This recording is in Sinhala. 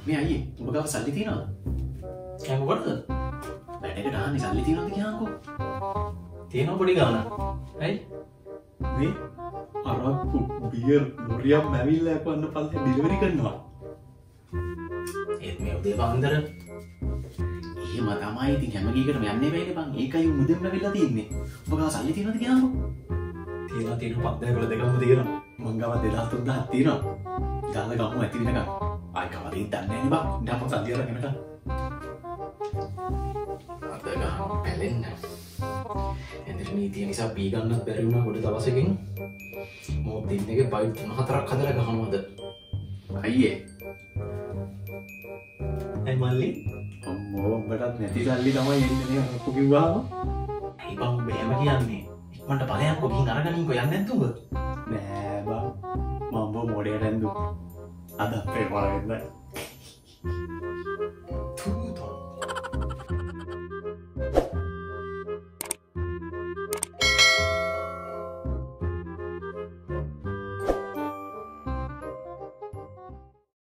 මේ අයියේ ඔබ ගාව සල්ලි තියෙනවද? කෑ මොකටද? වැඩකට අහන්නේ සල්ලි තියෙනවද කියහන්කෝ. තියෙනවා පොඩි ගාණක්. ඇයි? මේ අරක්කු බියර් ලොරියක් මැවිල්ලා යපන්න පස්සේ ඩිලිවරි කරනවා. ඒත් මේ උදේ වන්දර එහෙම තමයි ඉතින් හැම ගීකටම යන්නේ බෑනේ බං. ඒකයි මුදෙන් ලැබිලා තියෙන්නේ. ඔබ ගාව සල්ලි තියෙනවද කියහන්කෝ. තියෙනවා 5000 දෙකම තියෙනවා. මං ගාව 2300ක් තියෙනවා. දාලා ගමු ඇති වෙනකන්. ආයි කවදාවත් දන්නේ නැහැ නේ බං. ඩාපක් සල්ලි අරගෙන යනකන්. අද ගහන පැලෙන්න. එන්දර නීතිය නිසා පී ගන්නත් බැරි වුණා කොට දවසකින්. මොකද දින්නගේ බයිට් 3-4ක් හදලා ගහනවාද? අයියේ. ඇයි මල්ලි? අම්මෝ උඹටත් නැති සල්ලි තමයි එන්නේ නේ අරක්කු කිව්වහම. ඇයි බං උඹ එහෙම කියන්නේ? ඉක්මනට බලයන්කෝ ගිහින් අරගනින්කෝ යන්නේ නැද්ද උඹ? නෑ බං. මම උඹ මොඩේට ඇඳු. අද අපේ වරෙන්න. තුන්